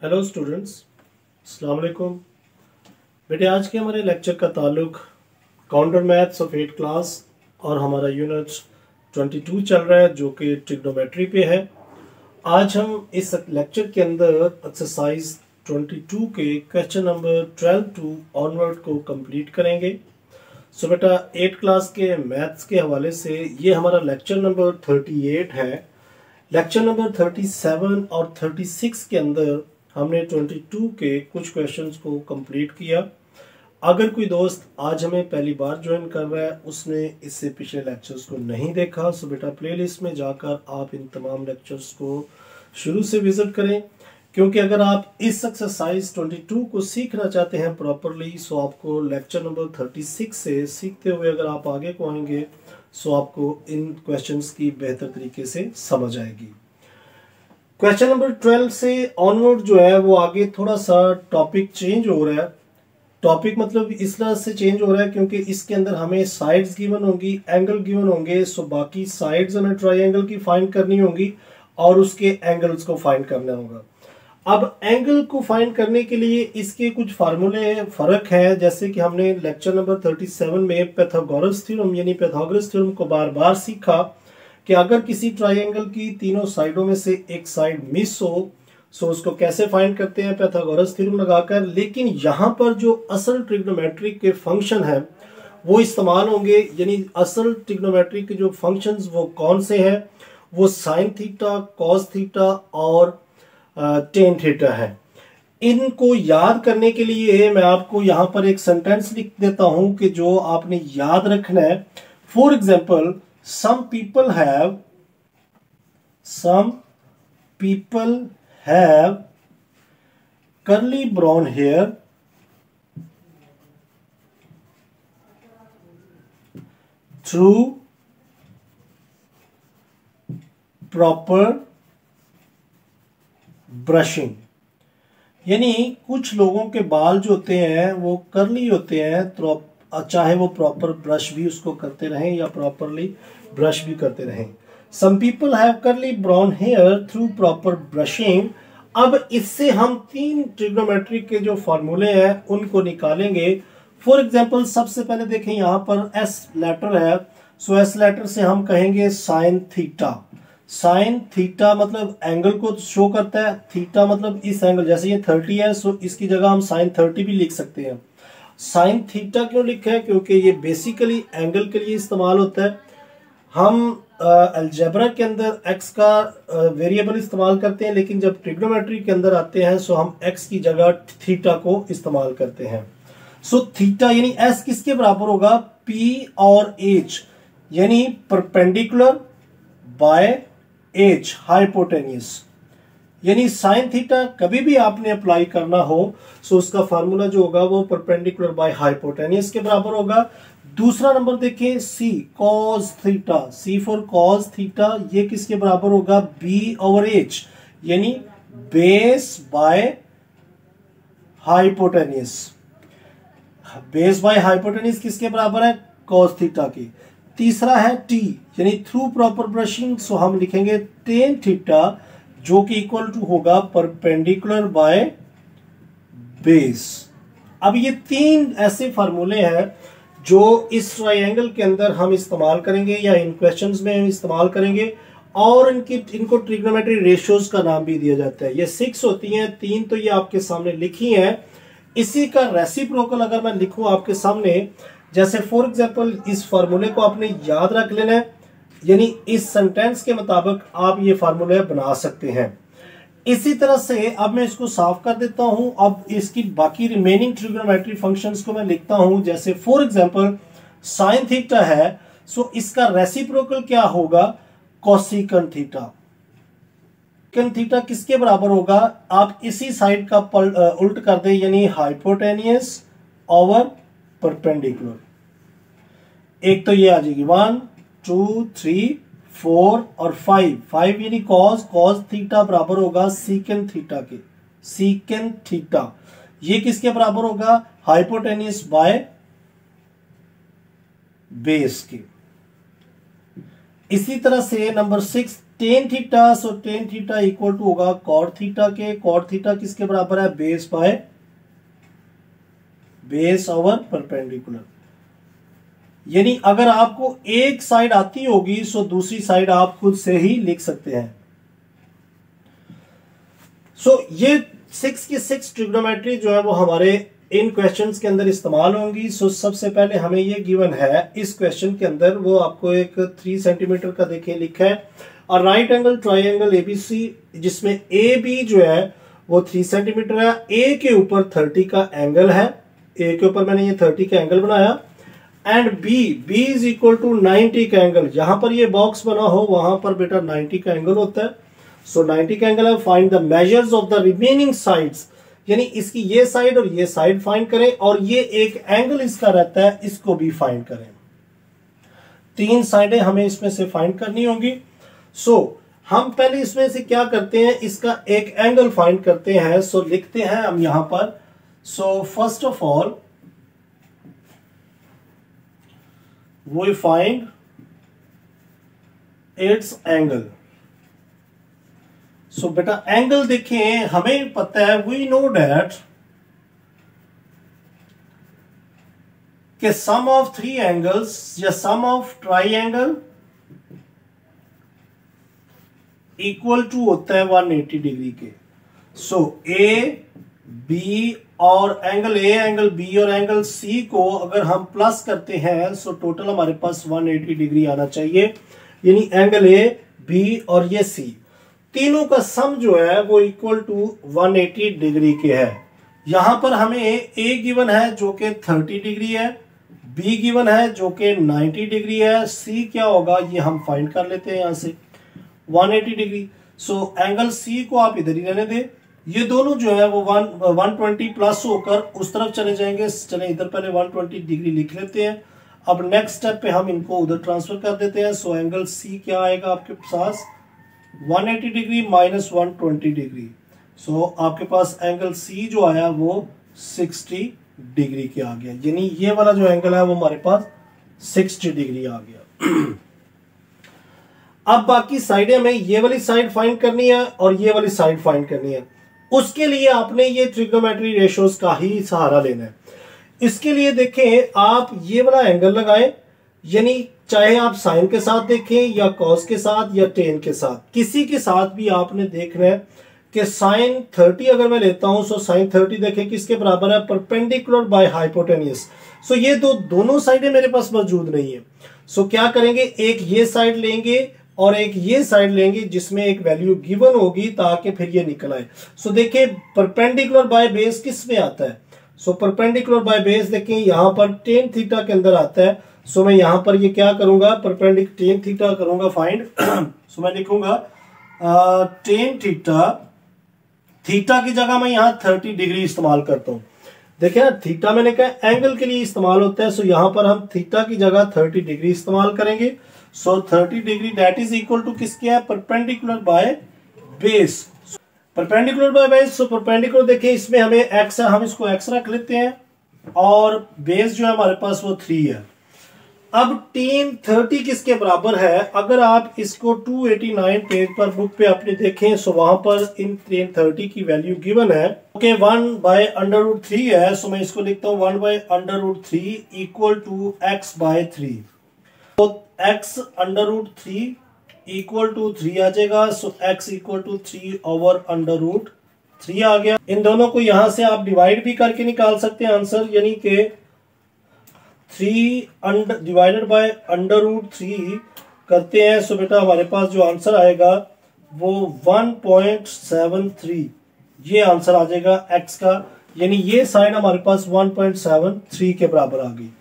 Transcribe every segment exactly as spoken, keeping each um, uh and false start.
Hello students, अस्सलाम वालेकुम। बेटे, आज के हमारे लेक्चर का ताल्लुक counter maths of eight class और हमारा यूनिट बाईस चल रहा है जो कि ट्रिग्नोमेट्री पे है। आज हम इस लेक्चर के अंदर एक्सरसाइज बाईस के क्वेश्चन नंबर बारह टू ऑनवर्ड को कंप्लीट करेंगे। सो बेटा, एट क्लास के मैथ्स के हवाले से ये हमारा लेक्चर नंबर अड़तीस है। लेक्चर नंबर सैंतीस और छत्तीस के अंदर हमने बाईस के कुछ क्वेश्चंस को कंप्लीट किया। अगर कोई दोस्त आज हमें पहली बार ज्वाइन कर रहा है, उसने इससे पिछले लेक्चर्स को नहीं देखा, सो बेटा प्लेलिस्ट में जाकर आप इन तमाम लेक्चर्स को शुरू से विजिट करें, क्योंकि अगर आप इस एक्सरसाइज बाईस को सीखना चाहते हैं प्रॉपरली, सो आपको लेक्चर नंबर छत्तीस से सीखते हुए अगर आप आगे को आएंगे सो आपको इन क्वेश्चंस की बेहतर तरीके से समझ आएगी। क्वेश्चन नंबर बारह से ऑनवर्ड जो है वो आगे थोड़ा सा टॉपिक चेंज हो रहा है। टॉपिक मतलब इस तरह से चेंज हो रहा है क्योंकि इसके अंदर हमें साइड्स गिवन होंगी, एंगल गिवन होंगे। सो बाकी साइड्स हमें ट्रायंगल की फाइंड करनी होगी और उसके एंगल्स को फाइंड करना होगा। अब एंगल को फाइंड करने के लिए इसके कुछ फार्मूले फर्क है, जैसे कि हमने लेक्चर नंबर सैंतीस में पैथागोरस थ्योरम यानी पैथागोरस थ्योरम को बार बार सीखा कि अगर किसी ट्रायंगल की तीनों साइडों में से एक साइड मिस हो सो उसको कैसे फाइंड करते हैं पैथागोरस थ्योरम लगाकर। लेकिन यहाँ पर जो असल ट्रिग्नोमेट्रिक के फंक्शन है वो इस्तेमाल होंगे, यानी असल ट्रिग्नोमेट्रिक के जो फंक्शंस वो कौन से हैं, वो साइन थीटा, कॉस थीटा और टेन थीटा है। इनको याद करने के लिए मैं आपको यहाँ पर एक सेंटेंस लिख देता हूं कि जो आपने याद रखना है। For example, some people have some people have curly brown hair through proper brushing। यानी कुछ लोगों के बाल जो होते हैं वो कर्ली होते हैं, तो चाहे वो प्रॉपर ब्रश भी उसको करते रहें या प्रॉपरली ब्रश भी करते रहें। Some people have curly brown hair through proper brushing. अब इससे हम तीन ट्रिग्नोमेट्रिक के जो फार्मूले हैं उनको निकालेंगे। फॉर एग्जांपल, सबसे पहले देखें यहाँ पर एस लेटर है, सो एस लेटर से हम कहेंगे साइन थीटा। साइन थीटा मतलब एंगल को शो करता है, थीटा मतलब इस एंगल, जैसे ये तीस है सो इसकी जगह हम साइन तीस भी लिख सकते हैं। साइन थीटा क्यों लिखा है? क्योंकि ये बेसिकली एंगल के लिए इस्तेमाल होता है। हम अलजेब्रा के अंदर एक्स का वेरिएबल इस्तेमाल करते हैं, लेकिन जब ट्रिग्नोमेट्री के अंदर आते हैं सो हम एक्स की जगह थीटा को इस्तेमाल करते हैं। सो थीटा यानी एस किसके बराबर होगा? पी और एच, यानी परपेंडिकुलर बाय एच हाइपोटेन्यूस। यानी साइन थीटा कभी भी आपने अप्लाई करना हो सो उसका फार्मूला जो होगा वो परपेंडिकुलर बाय हाइपोटेन्यूस के बराबर होगा। दूसरा नंबर देखिए, C cos theta, C for cos theta, ये किसके बराबर होगा? बी ओवर एच, यानी base by hypotenuse. Base by hypotenuse किसके बराबर है? कॉस थीटा की। तीसरा है टी, यानी थ्रू प्रॉपर ब्रशिंग, सो हम लिखेंगे टेन थीटा जो कि इक्वल टू होगा परपेंडिकुलर बाय बेस। अब ये तीन ऐसे फार्मूले हैं जो इस ट्रायंगल के अंदर हम इस्तेमाल करेंगे या इन क्वेश्चंस में हम इस्तेमाल करेंगे, और इनकी इनको ट्रिग्नोमेट्री रेशियोज का नाम भी दिया जाता है। ये सिक्स होती हैं, तीन तो ये आपके सामने लिखी हैं। इसी का रेसिप्रोकल अगर मैं लिखूं आपके सामने, जैसे फॉर एग्जाम्पल इस फार्मूले को आपने याद रख लेना है, यानी इस सेंटेंस के मुताबिक आप ये फार्मूले बना सकते हैं। इसी तरह से अब मैं इसको साफ कर देता हूं। अब इसकी बाकी रिमेनिंग ट्रिग्नोमेट्री फंक्शंस को मैं लिखता हूं। जैसे फॉर एग्जांपल साइन थीटा है, सो इसका रेसिप्रोकल क्या होगा? Cosecant theta. कोसेकंड थीटा किसके बराबर होगा? आप इसी साइड का उल्ट कर दें, यानी हाइपोटेनियस ओवर परपेंडिकुलर। एक तो ये आ जाएगी वन टू थ्री फोर और फाइव, फाइव यानी कॉस, कॉस थीटा बराबर होगा सीकेंड थीटा के, सीकेंड थीटा। ये किसके बराबर होगा? हाइपोटेन्यूस बाय बेस के। इसी तरह से number six tan theta, so tan theta equal to होगा कॉट थीटा के। कॉट थीटा किसके बराबर है? Base by base over perpendicular. यानी अगर आपको एक साइड आती होगी सो दूसरी साइड आप खुद से ही लिख सकते हैं। सो so, ये सिक्स की सिक्स ट्रिग्नोमेट्री जो है वो हमारे इन क्वेश्चंस के अंदर इस्तेमाल होंगी। सो so, सबसे पहले हमें ये गिवन है इस क्वेश्चन के अंदर, वो आपको एक थ्री सेंटीमीटर का देखिए लिखा है और राइट एंगल ट्राइंगल एबीसी, जिसमें ए बी जो है वो थ्री सेंटीमीटर है। ए के ऊपर थर्टी का एंगल है, ए के ऊपर मैंने ये थर्टी का एंगल बनाया and B B is equal to ninety का एंगल। जहां पर ये बॉक्स बना हो वहां पर बेटा नाइनटी का एंगल होता है। सो नाइनटी का एंगल है। Find the measures of the remaining sides, यानी इसकी ये साइड और ये साइड फाइंड करें और ये एक एंगल इसका रहता है, इसको भी फाइंड करें। तीन साइडें हमें इसमें से फाइंड करनी होंगी। सो so, हम पहले इसमें से क्या करते हैं, इसका एक एंगल फाइंड करते हैं। सो so, लिखते हैं हम यहां पर। So first of all we find its angle. So बेटा एंगल देखें, हमें पता है, वी नो डैट कि सम ऑफ थ्री एंगल्स या sum of triangle equal to होता है वन एटी डिग्री के। सो ए बी और एंगल ए, एंगल बी और एंगल सी को अगर हम प्लस करते हैं सो टोटल हमारे पास वन एटी डिग्री आना चाहिए। यानी एंगल ए, बी और ये सी तीनों का सम जो है वो equal to one eighty degree के है। यहां पर हमें ए गिवन है जो कि थर्टी डिग्री है, बी गिवन है जो कि नाइनटी डिग्री है, सी क्या होगा ये हम फाइंड कर लेते हैं यहां से one eighty degree. So angle C को आप इधर ही रहने दें, ये दोनों जो है वो वन वन ट्वेंटी प्लस होकर उस तरफ चले जाएंगे। चले इधर पहले वन ट्वेंटी डिग्री लिख लेते हैं। अब नेक्स्ट स्टेप पे हम इनको उधर ट्रांसफर कर देते हैं। सो एंगल सी क्या आएगा आपके पास, one eighty degree minus one twenty degree. So आपके पास एंगल सी जो आया वो सिक्सटी डिग्री के आ गया। यानी ये वाला जो एंगल है वो हमारे पास सिक्सटी डिग्री आ गया। अब बाकी साइडें हमें ये वाली साइड फाइंड करनी है और ये वाली साइड फाइंड करनी है। उसके लिए आपने ये ट्रिग्नोमेट्री रेशियोज का ही सहारा लेना है। इसके लिए देखें आप ये वाला एंगल लगाएं, यानी चाहे आप साइन के साथ देखें या कॉस के साथ या टेन के साथ, किसी के साथ भी आपने देखना है कि साइन थर्टी अगर मैं लेता हूं सो साइन थर्टी देखें किसके बराबर है, परपेंडिकुलर बाय हाइपोटेन्यूस। सो ये दो दोनों साइडें मेरे पास मौजूद नहीं है। सो क्या करेंगे, एक ये साइड लेंगे और एक ये साइड लेंगे जिसमें एक वैल्यू गिवन होगी ताकि फिर ये निकल आए। सो देखिए परपेंडिकुलर बाय बेस किस में आता है, सो परपेंडिकुलर बाय बेस देखें यहां पर टेन थीटा के अंदर आता है। सो so, मैं यहां पर ये क्या करूंगा, परपेंडिकुलर टेन थीटा करूंगा फाइंड। सो so, मैं लिखूंगा टेन थीटा, थीटा की जगह मैं यहां थर्टी डिग्री इस्तेमाल करता हूं। देखिए ना थीटा मैंने कहा एंगल के लिए इस्तेमाल होता है। सो so, यहां पर हम थीटा की जगह थर्टी डिग्री इस्तेमाल करेंगे। So thirty degree that is equal to किसके है, perpendicular by base. Perpendicular by base, so perpendicular देखिए इसमें हमें एक्स है, हम इसको एक्स रख लेते हैं और बेस जो है हमारे पास वो थ्री है। अब टेन थर्टी किसके बराबर है, अगर आप इसको टू एटी नाइन पेज पर बुक पे अपने देखें सो वहां पर इन टेन थर्टी की वैल्यू गिवन है okay one by under root three है। सो मैं इसको लिखता हूं one by under root three equal to x by three. तो x under root three equal to three आ जाएगा। So x equal to three over under root three आ गया। इन दोनों को यहां से आप डिवाइड भी करके निकाल सकते हैं आंसर, यानी कि three divided by under root three करते हैं। सो बेटा हमारे पास जो आंसर आएगा वो वन पॉइंट सेवन थ्री ये आंसर आ जाएगा एक्स का, यानी ये साइड हमारे पास वन पॉइंट सेवन थ्री के बराबर आ गई।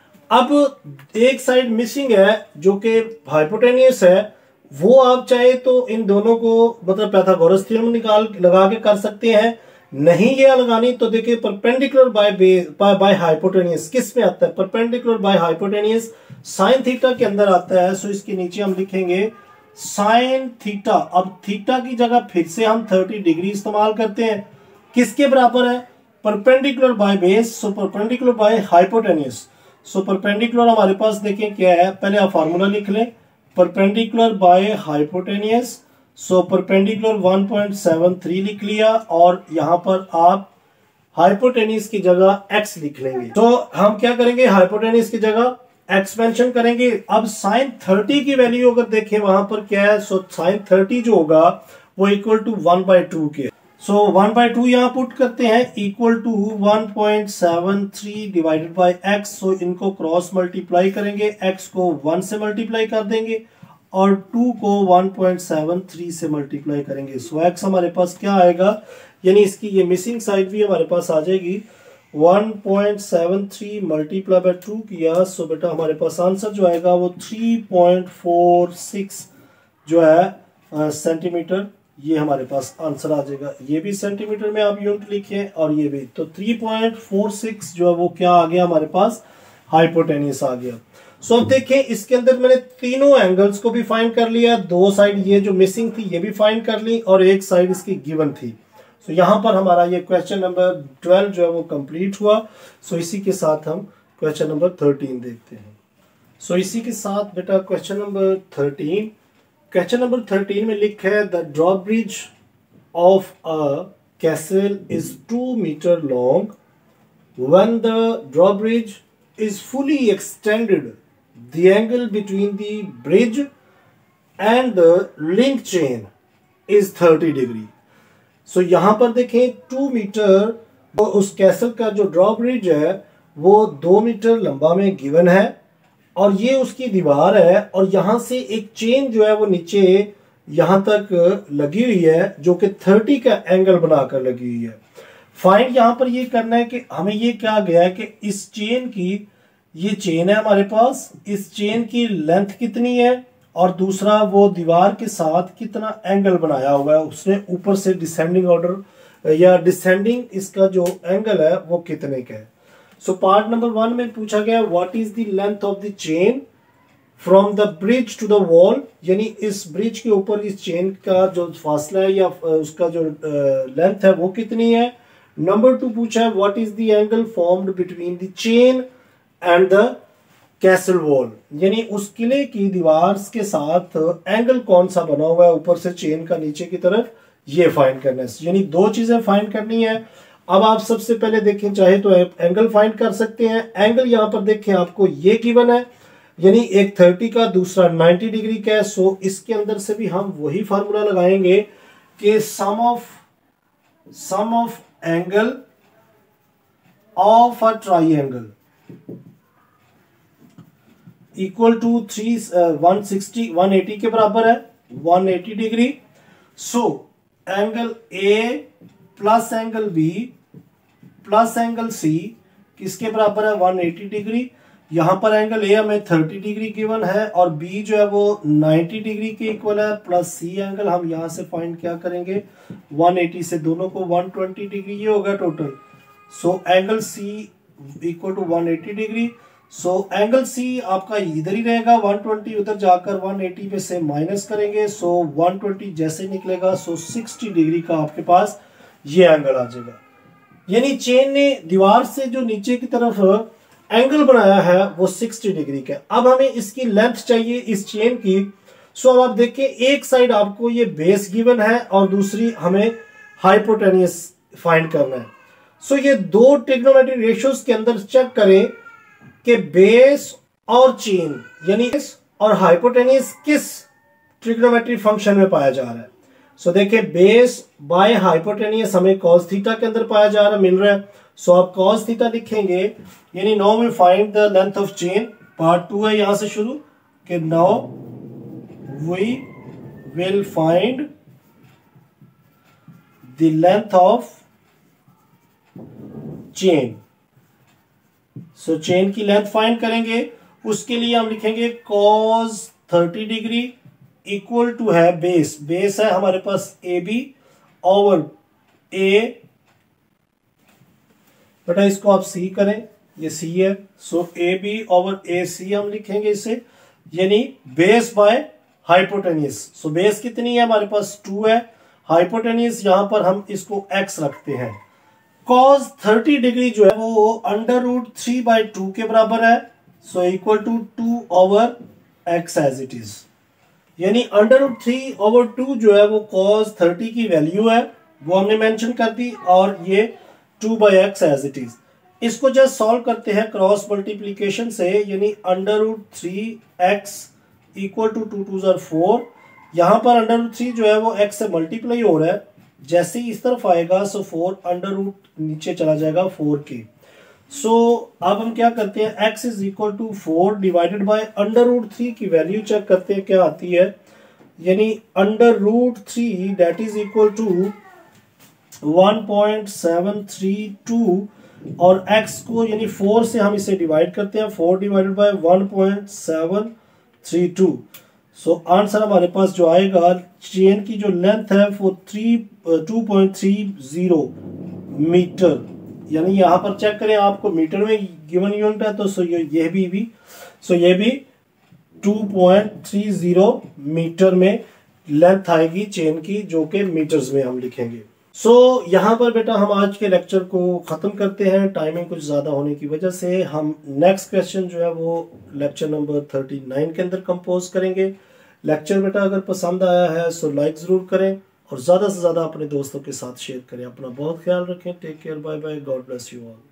अब एक साइड मिसिंग है जो कि हाइपोटेनियस है, वो आप चाहे तो इन दोनों को मतलब पाइथागोरस थ्योरम निकाल लगा के कर सकते हैं। नहीं ये लगानी तो देखिए परपेंडिकुलर बाय बाय हाइपोटेनियस किस में आता है, perpendicular by hypotenuse sine theta के अंदर आता है। सो इसके नीचे हम लिखेंगे साइन थीटा। अब थीटा की जगह फिर से हम थर्टी डिग्री इस्तेमाल करते हैं, किसके बराबर है, perpendicular by base. So perpendicular by hypotenuse. So perpendicular हमारे पास देखें क्या है, पहले आप फार्मूला लिख लें perpendicular by hypotenuse, so perpendicular one point seven three लिख लिया और यहां पर आप हाइपोटेनियस की जगह x लिख लेंगे। तो हम क्या करेंगे, हाइपोटेनियस की जगह x मेंशन करेंगे। अब साइन थर्टी की वैल्यू अगर देखें वहां पर क्या है, सो साइन थर्टी जो होगा वो equal to one by two के, सो वन बाई टू यहां पुट करते हैं equal to one point seven three divided by x. So इनको क्रॉस मल्टीप्लाई करेंगे, x को वन से मल्टीप्लाई कर देंगे और टू को वन पॉइंट सेवन थ्री से मल्टीप्लाई करेंगे। सो so, x हमारे पास क्या आएगा, यानी इसकी ये मिसिंग साइड भी हमारे पास आ जाएगी। One point seven three multiply by two किया, सो बेटा हमारे पास आंसर जो आएगा वो थ्री पॉइंट फोर सिक्स जो है सेंटीमीटर, ये हमारे पास आंसर आ जाएगा। ये भी सेंटीमीटर में आप यूनिट लिखें और ये भी, तो थ्री पॉइंट फोर सिक्स जो है वो क्या आ गया हमारे पास, हाइपोटेनियस आ गया। सो अब देखें इसके अंदर मैंने तीनों एंगल्स को भी फाइंड कर लिया, दो साइड ये जो मिसिंग थी ये भी फाइंड कर ली और एक साइड इसकी गिवन थी। सो so, यहाँ पर हमारा ये क्वेश्चन नंबर ट्वेल्व जो है वो कंप्लीट हुआ। सो so, इसी के साथ हम क्वेश्चन नंबर थर्टीन देखते हैं। सो so, इसी के साथ बेटा question number thirteen, question number thirteen में लिखा है the drawbridge of a castle is two metre long, when the drawbridge is fully extended the angle between the bridge and the link chain is thirty degree. So so, यहां पर देखें to metre, वो उस castle का जो drawbridge है वो दो मीटर लंबा में गिवन है और ये उसकी दीवार है और यहां से एक चेन जो है वो नीचे यहां तक लगी हुई है जो कि थर्टी का एंगल बनाकर लगी हुई है। फाइंड यहां पर ये करना है कि हमें ये क्या गया है कि इस चेन की, ये चेन है हमारे पास, इस चेन की लेंथ कितनी है और दूसरा वो दीवार के साथ कितना एंगल बनाया हुआ है, उसने ऊपर से डिसेंडिंग ऑर्डर या डिसेंडिंग इसका जो एंगल है वो कितने का है। सो पार्ट नंबर वन में पूछा गया what is the length of the chain from the bridge to the wall, यानी इस ब्रिज के ऊपर इस चेन का जो फासला है या उसका जो लेंथ है वो कितनी है। नंबर टू पूछा है what is the angle formed between the chain and the castle wall, यानी उस किले की दीवार के साथ एंगल कौन सा बना हुआ है ऊपर से चेन का नीचे की तरफ, ये फाइंड करना है। यानी दो चीजें फाइंड करनी है। अब आप सबसे पहले देखें, चाहे तो एंगल फाइंड कर सकते हैं। एंगल यहां पर देखें आपको ये गिवन है, यानी एक थर्टी का दूसरा नाइन्टी डिग्री का है। सो इसके अंदर से भी हम वही फार्मूला लगाएंगे कि sum of sum of angle of a triangle equal to three one sixty one eighty के बराबर है, one eighty degree. So angle A plus angle B plus angle C किसके बराबर है, वन एटी डिग्री। यहां पर एंगल ए हमें thirty degree given है और बी जो है वो नाइन्टी डिग्री के इक्वल है, प्लस सी एंगल हम यहां से फाइंड क्या करेंगे, वन एटी से दोनों को वन ट्वेंटी डिग्री ये होगा total. So angle C equal to one eighty degree. So angle C आपका इधर ही रहेगा, वन ट्वेंटी उधर जाकर वन एटी पे से माइनस करेंगे। सो वन ट्वेंटी जैसे निकलेगा सो सिक्सटी डिग्री का आपके पास ये एंगल आ जाएगा। यानी चेन ने दीवार से जो नीचे की तरफ एंगल बनाया है वो सिक्सटी डिग्री का। अब हमें इसकी लेंथ चाहिए इस चेन की। सो अब आप देखिए एक साइड आपको ये बेस गिवन है और दूसरी हमें हाइपोटेनियस फाइंड करना है। सो ये दो ट्रिग्नोमेट्रिक रेशियोज के अंदर चेक करें कि बेस और चेन यानी और हाइपोटेनियस किस ट्रिग्नोमेट्रिक फंक्शन में पाया जा रहा है। सो so, देखिए बेस बाय हाइपोटेनियस हमें cos थीटा के अंदर पाया जा रहा मिल रहा है। सो so, आप cos थीटा लिखेंगे, यानी now we find the length of chain. Part two है यहां से शुरू कि now we will find the length of chain. So chain की लेंथ फाइंड करेंगे, उसके लिए हम लिखेंगे cos thirty degree equal to है बेस, बेस है हमारे पास ए बी ओवर ए, बेटा इसको आप सी करें, ये सी है। सो ए बी ओवर ए सी हम लिखेंगे इसे, यानी base by hypotenuse. So base कितनी है हमारे पास टू है, हाइपोटेनियस यहां पर हम इसको एक्स रखते हैं। cos थर्टी डिग्री जो है वो under root three by two के बराबर है। So equal to two over x as it is. यानी under root three over two जो है वो कॉस थर्टी की वैल्यू है, वो हमने मेंशन कर दी, और ये two by x as it is. इसको जस्ट सॉल्व करते हैं क्रॉस मल्टीप्लीकेशन से, यानी under root three x equal to two two are four. यहाँ पर अंडर रूट थ्री जो है वो एक्स से मल्टीप्लाई हो रहा है, जैसे ही इस तरफ आएगा सो फोर अंडर रूट नीचे चला जाएगा फोर के। सो so, अब हम क्या करते हैं, x is equal to four divided by under root three की वैल्यू चेक करते हैं क्या आती है, यानी under root three that is equal to one point seven three two, और x को यानी फोर से हम इसे डिवाइड करते हैं, four divided by one point seven three two. So answer हमारे पास जो आएगा, चेन की जो लेंथ है वो three two point three zero metre, यानी यहाँ पर चेक करें आपको मीटर में गिवन यूनिट है, तो सो ये ये भी भी सो ये भी two point three zero metre में लेंथ आएगी चेन की, जो कि मीटर्स में हम लिखेंगे। सो so, यहाँ पर बेटा हम आज के लेक्चर को ख़त्म करते हैं, टाइमिंग कुछ ज़्यादा होने की वजह से। हम नेक्स्ट क्वेश्चन जो है वो लेक्चर नंबर थर्टी नाइन के अंदर कंपोज करेंगे। लेक्चर बेटा अगर पसंद आया है सो लाइक ज़रूर करें, और ज़्यादा से ज़्यादा अपने दोस्तों के साथ शेयर करें। अपना बहुत ख्याल रखें। Take care, bye bye, God bless you all.